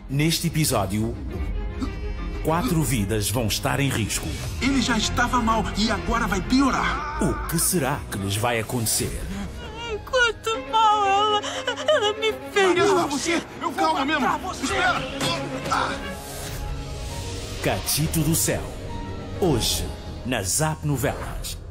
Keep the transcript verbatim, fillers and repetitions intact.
Neste episódio, quatro vidas vão estar em risco. Ele já estava mal e agora vai piorar. O que será que lhes vai acontecer? Quanto mal ela... Ela me fez. Ah, você! Eu calma mesmo! Você. Espera! Ah. Catito do Céu. Hoje, na Zap Novelas.